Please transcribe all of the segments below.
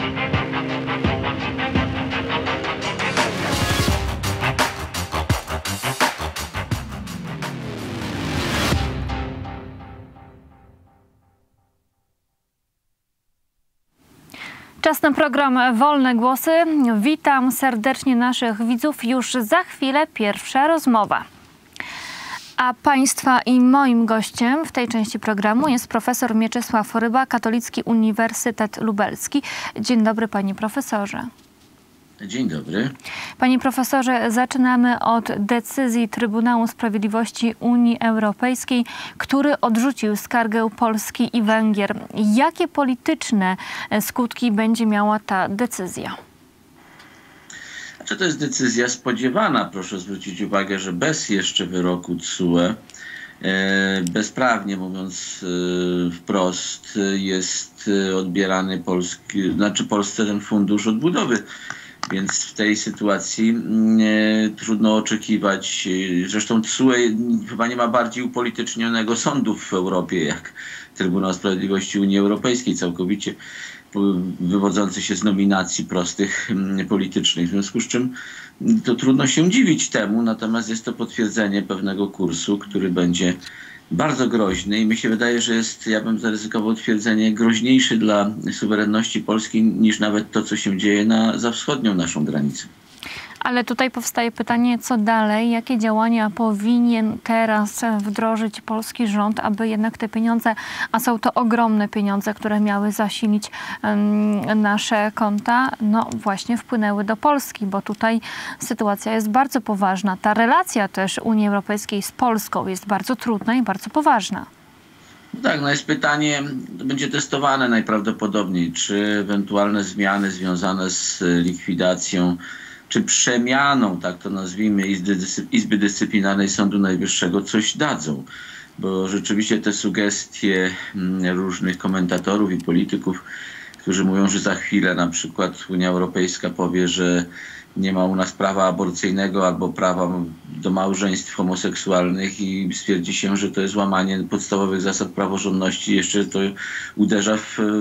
Czas na program Wolne Głosy. Witam serdecznie naszych widzów. Już za chwilę pierwsza rozmowa. A Państwa i moim gościem w tej części programu jest profesor Mieczysław Ryba, Katolicki Uniwersytet Lubelski. Dzień dobry, panie profesorze. Dzień dobry. Panie profesorze, zaczynamy od decyzji Trybunału Sprawiedliwości Unii Europejskiej, który odrzucił skargę Polski i Węgier. Jakie polityczne skutki będzie miała ta decyzja? To jest decyzja spodziewana. Proszę zwrócić uwagę, że bez jeszcze wyroku TSUE, bezprawnie mówiąc wprost, jest odbierany Polsce ten fundusz odbudowy. Więc w tej sytuacji trudno oczekiwać, zresztą TSUE chyba nie ma bardziej upolitycznionego sądu w Europie jak Trybunał Sprawiedliwości Unii Europejskiej, całkowicie wywodzący się z nominacji prostych politycznych. W związku z czym to trudno się dziwić temu, natomiast jest to potwierdzenie pewnego kursu, który będzie bardzo groźny i mi się wydaje, że jest, ja bym zaryzykował twierdzenie, groźniejszy dla suwerenności Polski niż nawet to, co się dzieje za wschodnią naszą granicą. Ale tutaj powstaje pytanie, co dalej? Jakie działania powinien teraz wdrożyć polski rząd, aby jednak te pieniądze, a są to ogromne pieniądze, które miały zasilić nasze konta, no właśnie wpłynęły do Polski, bo tutaj sytuacja jest bardzo poważna. Ta relacja też Unii Europejskiej z Polską jest bardzo trudna i bardzo poważna. Tak, no jest pytanie, to będzie testowane najprawdopodobniej, czy ewentualne zmiany związane z likwidacją czy przemianą, tak to nazwijmy, Izby Dyscyplinarnej Sądu Najwyższego coś dadzą. Bo rzeczywiście te sugestie różnych komentatorów i polityków, którzy mówią, że za chwilę na przykład Unia Europejska powie, że nie ma u nas prawa aborcyjnego albo prawa do małżeństw homoseksualnych i stwierdzi się, że to jest łamanie podstawowych zasad praworządności, jeszcze to uderza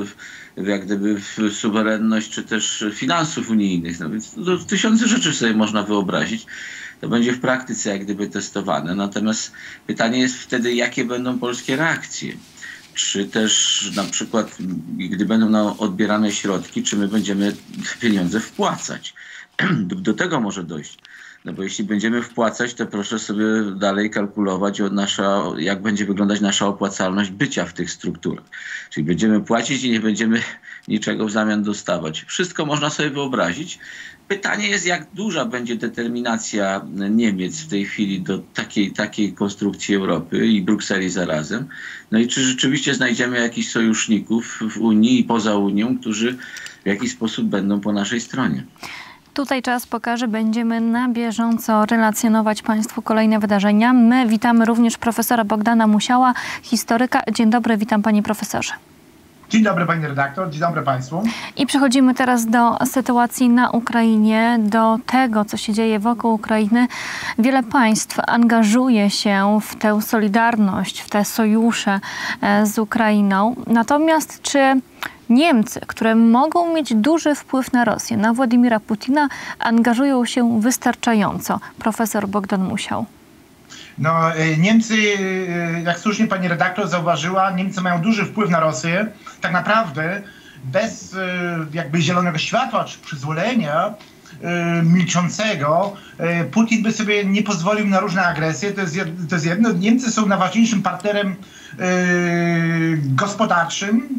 jak gdyby w suwerenność czy też finansów unijnych. No więc tysiące rzeczy sobie można wyobrazić. To będzie w praktyce jak gdyby testowane. Natomiast pytanie jest wtedy, jakie będą polskie reakcje. Czy też na przykład, gdy będą odbierane środki, czy my będziemy pieniądze wpłacać. Do tego może dojść. No bo jeśli będziemy wpłacać, to proszę sobie dalej kalkulować jak będzie wyglądać nasza opłacalność bycia w tych strukturach. Czyli będziemy płacić i nie będziemy niczego w zamian dostawać. Wszystko można sobie wyobrazić. Pytanie jest, jak duża będzie determinacja Niemiec w tej chwili do takiej konstrukcji Europy i Brukseli zarazem. No i czy rzeczywiście znajdziemy jakichś sojuszników w Unii i poza Unią, którzy w jakiś sposób będą po naszej stronie. Tutaj czas pokaże, będziemy na bieżąco relacjonować Państwu kolejne wydarzenia. My witamy również profesora Bogdana Musiała, historyka. Dzień dobry, witam panie profesorze. Dzień dobry pani redaktor, dzień dobry państwu. I przechodzimy teraz do sytuacji na Ukrainie, do tego, co się dzieje wokół Ukrainy. Wiele państw angażuje się w tę solidarność, w te sojusze z Ukrainą. Natomiast czy Niemcy, które mogą mieć duży wpływ na Rosję, na Władimira Putina, angażują się wystarczająco? Profesor Bogdan Musiał. No, Niemcy, jak słusznie pani redaktor zauważyła, Niemcy mają duży wpływ na Rosję. Tak naprawdę bez jakby zielonego światła czy przyzwolenia milczącego Putin by sobie nie pozwolił na różne agresje. To jest jedno. Niemcy są najważniejszym partnerem gospodarczym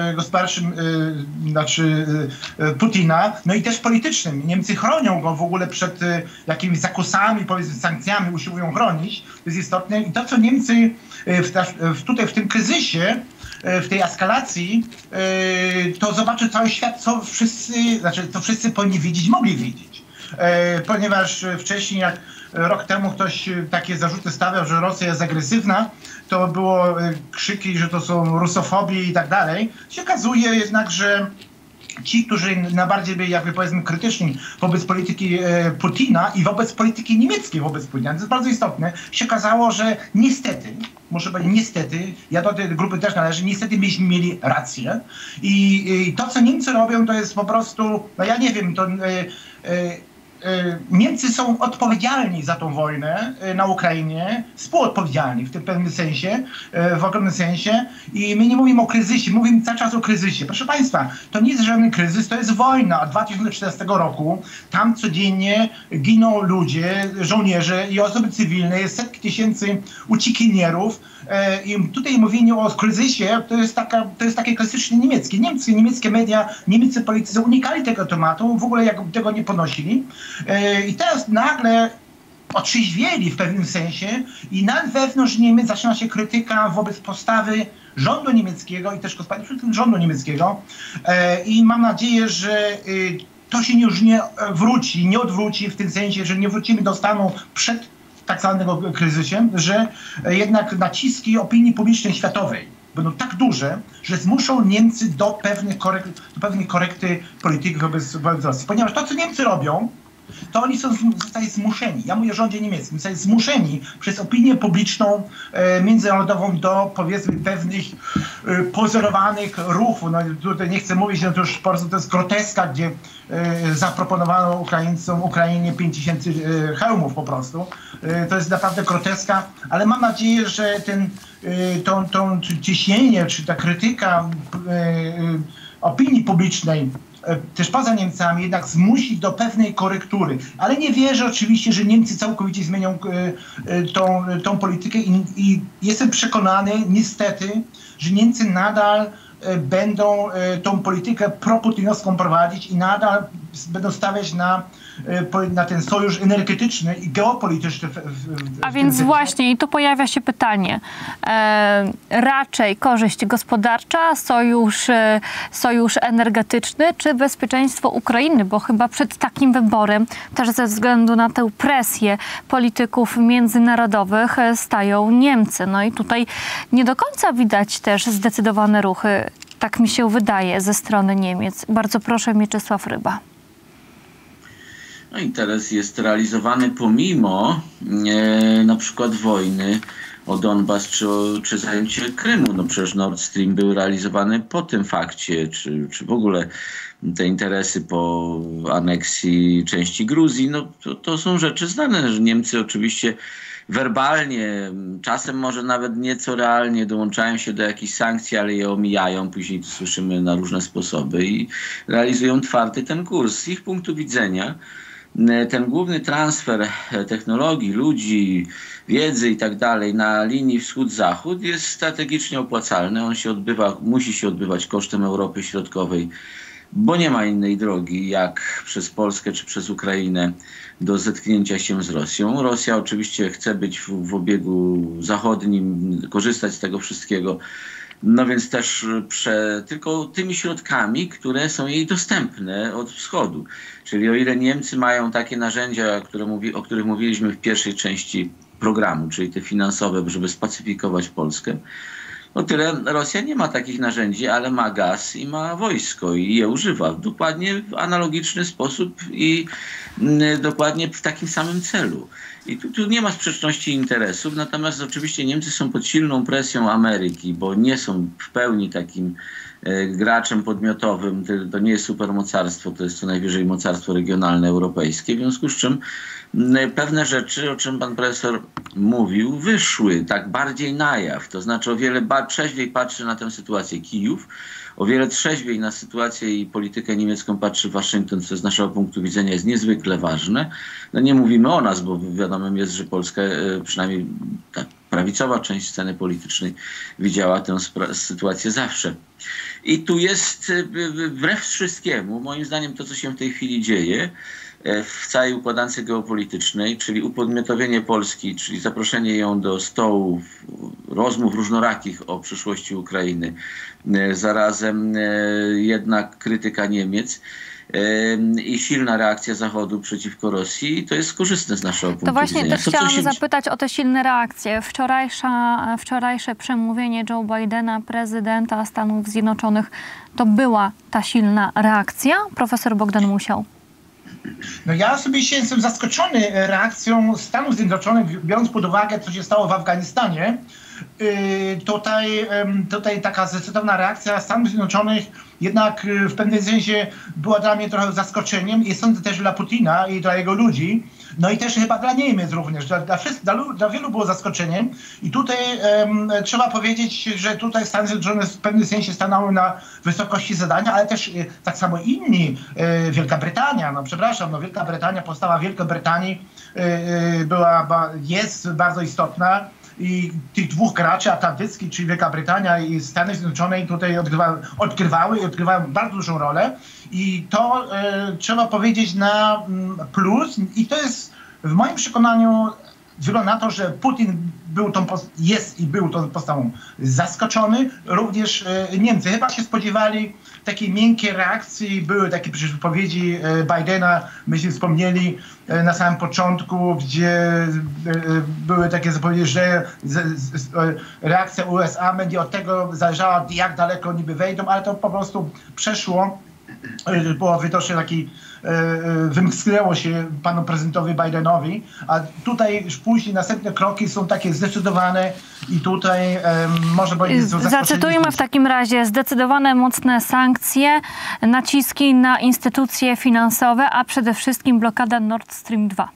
Putina, no i też politycznym. Niemcy chronią go w ogóle przed jakimiś zakusami, powiedzmy sankcjami, usiłują chronić. To jest istotne. I to, co Niemcy tutaj w tym kryzysie, w tej eskalacji, to zobaczy cały świat, co wszyscy powinni widzieć, mogli widzieć. Ponieważ wcześniej, jak rok temu ktoś takie zarzuty stawiał, że Rosja jest agresywna, to było krzyki, że to są rusofobii i tak dalej. Się okazuje jednak, że ci, którzy najbardziej byli, jakby powiedzmy, krytyczni wobec polityki Putina i wobec polityki niemieckiej wobec Putina. To jest bardzo istotne. Się okazało, że niestety, muszę powiedzieć niestety, ja do tej grupy też należę, niestety byśmy mieli rację. I to, co Niemcy robią, to jest po prostu, no ja nie wiem, to Niemcy są odpowiedzialni za tą wojnę na Ukrainie, współodpowiedzialni w tym pewnym sensie, w ogromnym sensie, i my nie mówimy o kryzysie, mówimy cały czas o kryzysie. Proszę Państwa, to nie jest żaden kryzys, to jest wojna od 2014 roku. Tam codziennie giną ludzie, żołnierze i osoby cywilne, jest setki tysięcy uciekinierów. I tutaj mówienie o kryzysie to jest takie klasycznie niemieckie. Niemieckie media, niemieccy politycy unikali tego tematu, w ogóle tego nie ponosili. I teraz nagle otrzeźwieli w pewnym sensie i nawet wewnątrz Niemiec zaczyna się krytyka wobec postawy rządu niemieckiego i też przede wszystkim rządu niemieckiego. I mam nadzieję, że to się już nie odwróci w tym sensie, że nie wrócimy do stanu przed tak zwanego kryzysem, że jednak naciski opinii publicznej światowej będą tak duże, że zmuszą Niemcy do pewnej korekty polityki wobec Rosji. Ponieważ to, co Niemcy robią, to oni zostali zmuszeni, ja mówię o rządzie niemieckim, zostali zmuszeni przez opinię publiczną międzynarodową do, powiedzmy, pewnych pozorowanych ruchów. No tutaj nie chcę mówić, no to już po prostu to jest groteska, gdzie zaproponowano Ukrainie 5000 hełmów po prostu. To jest naprawdę groteska, ale mam nadzieję, że to ciśnienie, czy ta krytyka opinii publicznej też poza Niemcami jednak zmusi do pewnej korektury. Ale nie wierzę oczywiście, że Niemcy całkowicie zmienią tą politykę i jestem przekonany niestety, że Niemcy nadal będą tą politykę proputinowską prowadzić i nadal będą stawiać na ten sojusz energetyczny i geopolityczny. A więc właśnie, i tu pojawia się pytanie. Raczej korzyść gospodarcza, sojusz energetyczny, czy bezpieczeństwo Ukrainy? Bo chyba przed takim wyborem, też ze względu na tę presję polityków międzynarodowych, stają Niemcy. No i tutaj nie do końca widać też zdecydowane ruchy, tak mi się wydaje, ze strony Niemiec. Bardzo proszę, Mieczysław Ryba. No, interes jest realizowany pomimo na przykład wojny o Donbas czy zajęcie Krymu. No przecież Nord Stream był realizowany po tym fakcie, czy w ogóle te interesy po aneksji części Gruzji. No to są rzeczy znane, że Niemcy oczywiście werbalnie, czasem może nawet nieco realnie dołączają się do jakichś sankcji, ale je omijają, później to słyszymy na różne sposoby i realizują twardy ten kurs. Z ich punktu widzenia ten główny transfer technologii, ludzi, wiedzy i tak dalej na linii wschód-zachód jest strategicznie opłacalny. On się musi się odbywać kosztem Europy Środkowej, bo nie ma innej drogi jak przez Polskę czy przez Ukrainę do zetknięcia się z Rosją. Rosja oczywiście chce być w obiegu zachodnim, korzystać z tego wszystkiego, no więc też tylko tymi środkami, które są jej dostępne od wschodu. Czyli o ile Niemcy mają takie narzędzia, o których mówiliśmy w pierwszej części programu, czyli te finansowe, żeby spacyfikować Polskę, o tyle Rosja nie ma takich narzędzi, ale ma gaz i ma wojsko i je używa dokładnie w analogiczny sposób i dokładnie w takim samym celu. I tu nie ma sprzeczności interesów, natomiast oczywiście Niemcy są pod silną presją Ameryki, bo nie są w pełni takim graczem podmiotowym, to nie jest supermocarstwo, to jest co najwyżej mocarstwo regionalne europejskie, w związku z czym pewne rzeczy, o czym pan profesor mówił, wyszły tak bardziej na jaw, to znaczy o wiele trzeźwiej patrzy na tę sytuację Kijów, o wiele trzeźwiej na sytuację i politykę niemiecką patrzy Waszyngton, co z naszego punktu widzenia jest niezwykle ważne. No nie mówimy o nas, bo wiadomym jest, że Polska, przynajmniej ta prawicowa część sceny politycznej, widziała tę sytuację zawsze. I tu jest wbrew wszystkiemu, moim zdaniem, to, co się w tej chwili dzieje w całej układance geopolitycznej, czyli upodmiotowienie Polski, czyli zaproszenie ją do stołu rozmów różnorakich o przyszłości Ukrainy, zarazem jednak krytyka Niemiec i silna reakcja Zachodu przeciwko Rosji, to jest korzystne z naszego punktu widzenia. To właśnie też chciałam zapytać o te silne reakcje. Wczorajsze przemówienie Joe Bidena, prezydenta Stanów Stanów Zjednoczonych to była ta silna reakcja? Profesor Bogdan Musiał. No ja osobiście jestem zaskoczony reakcją Stanów Zjednoczonych, biorąc pod uwagę, co się stało w Afganistanie. Tutaj taka zdecydowana reakcja Stanów Zjednoczonych jednak w pewnym sensie była dla mnie trochę zaskoczeniem i sądzę też dla Putina i dla jego ludzi. No i też chyba dla Niemiec również. Dla wielu było zaskoczeniem. I tutaj trzeba powiedzieć, że tutaj Stany Zjednoczone w pewnym sensie stanęły na wysokości zadania, ale też tak samo inni. Wielka Brytania, Wielka Brytania, postawa Wielkiej Brytanii jest bardzo istotna. I tych dwóch graczy atlantyckich, czyli Wielka Brytania i Stany Zjednoczone tutaj odgrywały bardzo dużą rolę. I to trzeba powiedzieć na plus. I to jest w moim przekonaniu wygląda na to, że Putin był tą postawą zaskoczony. Również Niemcy chyba się spodziewali takiej miękkiej reakcji. Były takie przecież wypowiedzi Bidena, myśmy wspomnieli na samym początku, gdzie były takie zapowiedzi, że reakcja USA będzie od tego zależała, jak daleko niby wejdą, ale to po prostu przeszło. Było widocznie wymsknęło się panu prezydentowi Bidenowi, a tutaj już później następne kroki są takie zdecydowane i tutaj może powiedzieć... Zacytujmy w takim razie: zdecydowane, mocne sankcje, naciski na instytucje finansowe, a przede wszystkim blokada Nord Stream 2.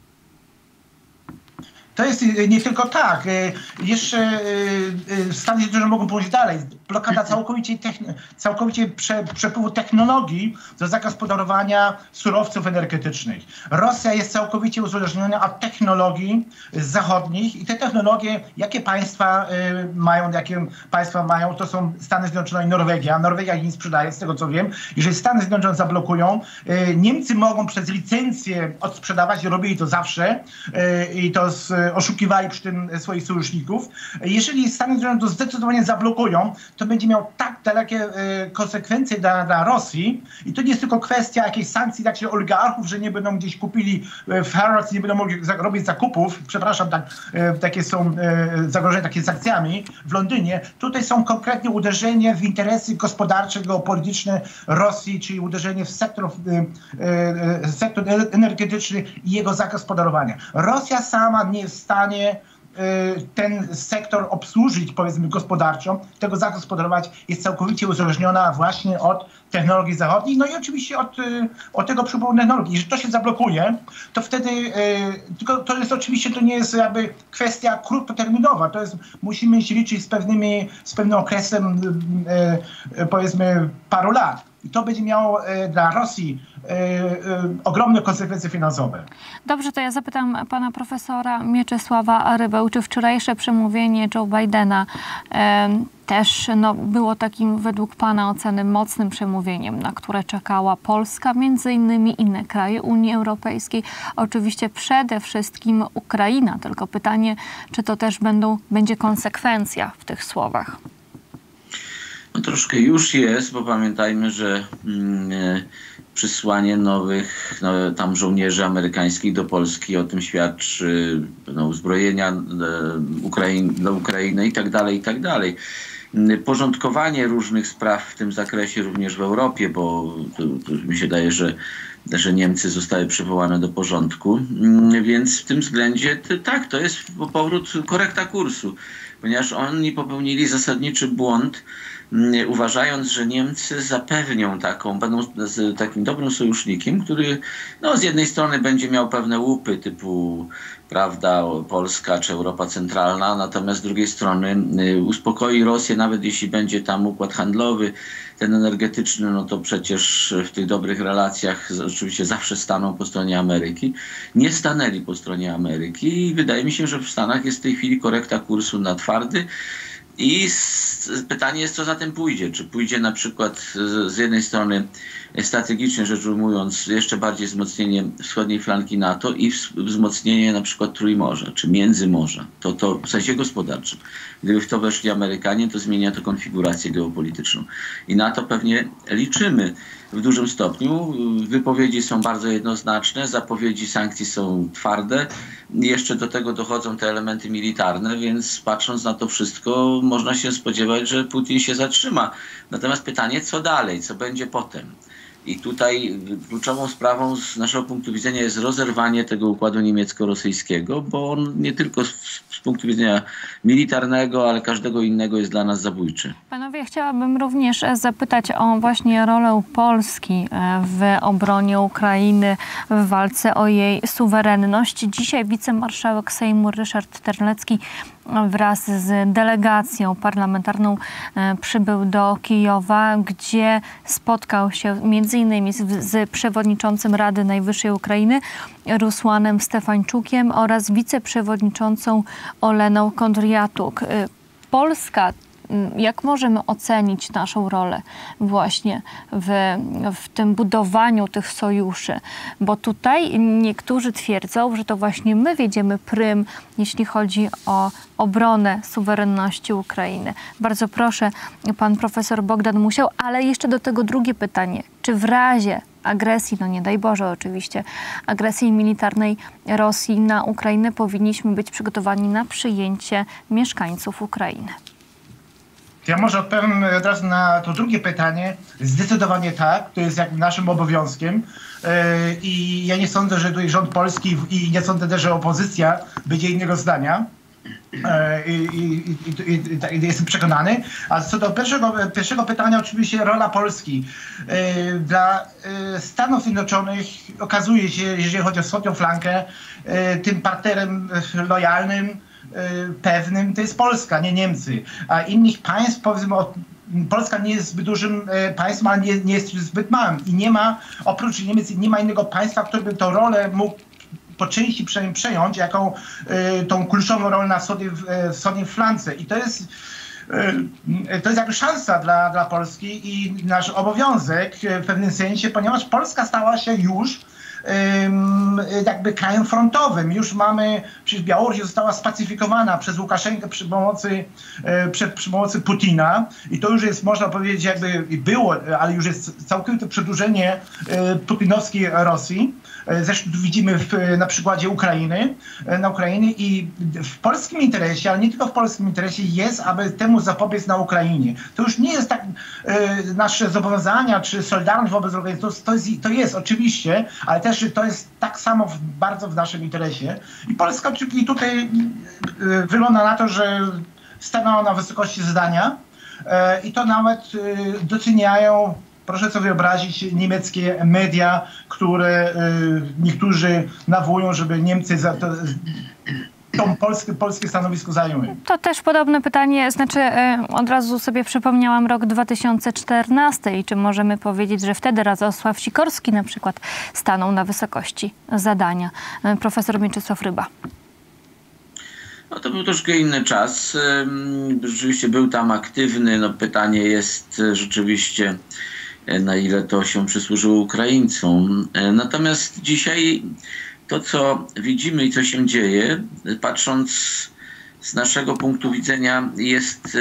To jest nie tylko tak. Jeszcze Stany Zjednoczone mogą pójść dalej. Blokada całkowicie przepływu technologii do zagospodarowania surowców energetycznych. Rosja jest całkowicie uzależniona od technologii zachodnich i te technologie, jakie państwa mają, to są Stany Zjednoczone i Norwegia. Norwegia ich nie sprzedaje, z tego co wiem. Jeżeli Stany Zjednoczone zablokują, Niemcy mogą przez licencję odsprzedawać, robili to zawsze i to oszukiwali przy tym swoich sojuszników. Jeżeli Stany Zjednoczone to zdecydowanie zablokują, to będzie miał tak dalekie konsekwencje dla Rosji i to nie jest tylko kwestia jakiejś sankcji dla oligarchów, że nie będą gdzieś kupili w Harrods, nie będą mogli robić zakupów. Przepraszam, takie są zagrożenia takimi sankcjami w Londynie. Tutaj są konkretnie uderzenie w interesy gospodarcze, geopolityczne Rosji, czyli uderzenie w sektor energetyczny i jego zagospodarowania. Rosja sama nie jest w stanie ten sektor obsłużyć, powiedzmy, gospodarczo, tego zagospodarować, jest całkowicie uzależniona właśnie od technologii zachodnich, no i oczywiście od tego przepływu technologii. Jeżeli to się zablokuje, to wtedy, tylko to jest oczywiście, to nie jest jakby kwestia krótkoterminowa, to jest, musimy się liczyć z pewnym okresem, powiedzmy, paru lat. I to będzie miało dla Rosji ogromne konsekwencje finansowe. Dobrze, to ja zapytam pana profesora Mieczysława Rybę, czy wczorajsze przemówienie Joe Bidena też było takim, według pana oceny, mocnym przemówieniem, na które czekała Polska, między innymi inne kraje Unii Europejskiej, oczywiście przede wszystkim Ukraina. Tylko pytanie, czy to też będzie konsekwencja w tych słowach? No troszkę już jest, bo pamiętajmy, że przysłanie nowych tam żołnierzy amerykańskich do Polski, o tym świadczy, uzbrojenia do Ukrainy i tak dalej, i tak dalej. Porządkowanie różnych spraw w tym zakresie również w Europie, bo to mi się daje, że Niemcy zostały przywołane do porządku, więc w tym względzie tak, to jest powrót, korekta kursu, ponieważ oni popełnili zasadniczy błąd, uważając, że Niemcy zapewnią będą takim dobrym sojusznikiem, który z jednej strony będzie miał pewne łupy typu, prawda, Polska czy Europa Centralna, natomiast z drugiej strony uspokoi Rosję, nawet jeśli będzie tam układ handlowy, ten energetyczny, no to przecież w tych dobrych relacjach oczywiście zawsze staną po stronie Ameryki. Nie stanęli po stronie Ameryki i wydaje mi się, że w Stanach jest w tej chwili korekta kursu na twardy. I pytanie jest, co za tym pójdzie. Czy pójdzie na przykład z jednej strony strategicznie rzecz ujmując jeszcze bardziej wzmocnienie wschodniej flanki NATO i wzmocnienie na przykład Trójmorza czy Międzymorza. To w sensie gospodarczym. Gdyby w to weszli Amerykanie, to zmienia to konfigurację geopolityczną. I na to pewnie liczymy. w dużym stopniu. Wypowiedzi są bardzo jednoznaczne, zapowiedzi sankcji są twarde. Jeszcze do tego dochodzą te elementy militarne, więc patrząc na to wszystko można się spodziewać, że Putin się zatrzyma. Natomiast pytanie, co dalej, co będzie potem? I tutaj kluczową sprawą z naszego punktu widzenia jest rozerwanie tego układu niemiecko-rosyjskiego, bo on nie tylko z punktu widzenia militarnego, ale każdego innego jest dla nas zabójczy. Panowie, chciałabym również zapytać o właśnie rolę Polski w obronie Ukrainy, w walce o jej suwerenność. Dzisiaj wicemarszałek Sejmu Ryszard Terlecki wraz z delegacją parlamentarną przybył do Kijowa, gdzie spotkał się m.in. z przewodniczącym Rady Najwyższej Ukrainy Rusłanem Stefańczukiem oraz wiceprzewodniczącą Oleną Kondryjatuk. Polska, jak możemy ocenić naszą rolę właśnie w tym budowaniu tych sojuszy? Bo tutaj niektórzy twierdzą, że to właśnie my wiedziemy prym, jeśli chodzi o obronę suwerenności Ukrainy. Bardzo proszę, pan profesor Bogdan Musiał, ale jeszcze do tego drugie pytanie. Czy w razie agresji, no nie daj Boże oczywiście, agresji militarnej Rosji na Ukrainę powinniśmy być przygotowani na przyjęcie mieszkańców Ukrainy? Ja może odpowiem od razu na to drugie pytanie. Zdecydowanie tak, to jest jakby naszym obowiązkiem i ja nie sądzę, że tutaj rząd polski i nie sądzę też, że opozycja będzie innego zdania. Jestem przekonany. A co do pierwszego pytania, oczywiście rola Polski. Dla Stanów Zjednoczonych okazuje się, jeżeli chodzi o wschodnią flankę, tym partnerem lojalnym, pewnym to jest Polska, nie Niemcy. A innych państw, powiedzmy, Polska nie jest zbyt dużym państwem, ale nie jest zbyt małym. I nie ma, oprócz Niemiec, nie ma innego państwa, które by tę rolę mógł po części przynajmniej przejąć, jaką tą kluczową rolę na wschodniej flance. I to jest jakby szansa dla Polski i nasz obowiązek w pewnym sensie, ponieważ Polska stała się już jakby krajem frontowym. Już mamy, przecież Białoruś została spacyfikowana przez Łukaszenkę przy pomocy Putina i to już jest, można powiedzieć, jakby było, ale już jest całkowite przedłużenie putinowskiej Rosji. Zresztą tu widzimy na przykładzie Ukrainy i w polskim interesie, ale nie tylko w polskim interesie jest, aby temu zapobiec na Ukrainie. To już nie jest tak nasze zobowiązania czy solidarność wobec Ukrainy, to jest oczywiście, ale też to jest tak samo bardzo w naszym interesie. I Polska tutaj wygląda na to, że stanęła na wysokości zadania i to nawet doceniają, proszę sobie wyobrazić, niemieckie media, które niektórzy nawołują, żeby Niemcy to polskie stanowisko zajęły. To też podobne pytanie, znaczy od razu sobie przypomniałam rok 2014 i czy możemy powiedzieć, że wtedy Radosław Sikorski na przykład stanął na wysokości zadania. Profesor Mieczysław Ryba. No to był troszkę inny czas. Rzeczywiście był tam aktywny. No pytanie jest rzeczywiście, na ile to się przysłużyło Ukraińcom. Natomiast dzisiaj to, co widzimy i co się dzieje, patrząc z naszego punktu widzenia, jest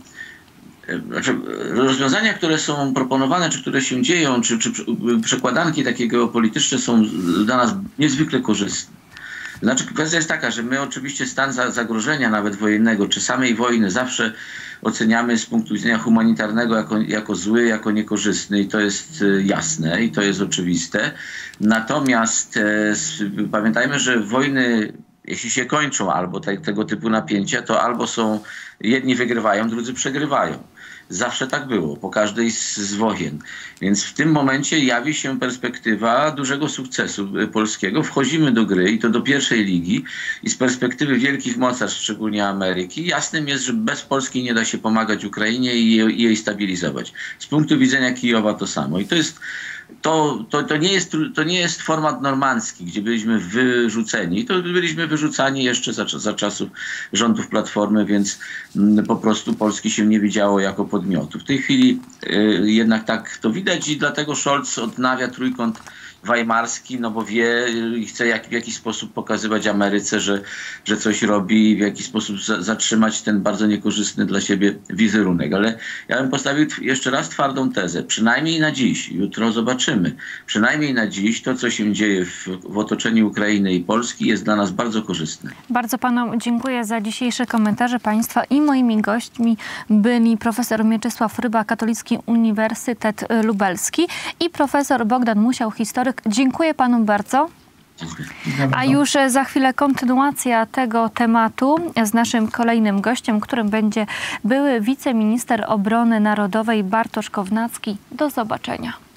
rozwiązania, które są proponowane, czy które się dzieją, czy przekładanki takie geopolityczne są dla nas niezwykle korzystne. Znaczy, kwestia jest taka, że my oczywiście stan zagrożenia, nawet wojennego, czy samej wojny, zawsze oceniamy z punktu widzenia humanitarnego jako zły, jako niekorzystny i to jest jasne i to jest oczywiste. Natomiast pamiętajmy, że wojny, jeśli się kończą, albo tego typu napięcia, to albo jedni wygrywają, drudzy przegrywają. Zawsze tak było, po każdej z wojen. Więc w tym momencie jawi się perspektywa dużego sukcesu polskiego. Wchodzimy do gry i to do pierwszej ligi i z perspektywy wielkich mocarstw, szczególnie Ameryki, jasnym jest, że bez Polski nie da się pomagać Ukrainie i jej stabilizować. Z punktu widzenia Kijowa to samo. I to nie jest format normandzki, gdzie byliśmy wyrzuceni. To byliśmy wyrzucani jeszcze za czasów rządów Platformy, więc po prostu Polski się nie widziało jako podmiotu. W tej chwili jednak tak to widać i dlatego Scholz odnawia trójkąt weimarski, no bo wie i chce w jakiś sposób pokazywać Ameryce, że coś robi i w jakiś sposób zatrzymać ten bardzo niekorzystny dla siebie wizerunek. Ale ja bym postawił jeszcze raz twardą tezę. Przynajmniej na dziś, jutro zobaczymy, przynajmniej na dziś to, co się dzieje w otoczeniu Ukrainy i Polski jest dla nas bardzo korzystne. Bardzo panu dziękuję za dzisiejsze komentarze państwa i moimi gośćmi byli profesor Mieczysław Ryba, Katolicki Uniwersytet Lubelski i profesor Bogdan Musiał, historyk. Dziękuję panu bardzo. A już za chwilę kontynuacja tego tematu z naszym kolejnym gościem, którym będzie były wiceminister obrony narodowej Bartosz Kownacki. Do zobaczenia.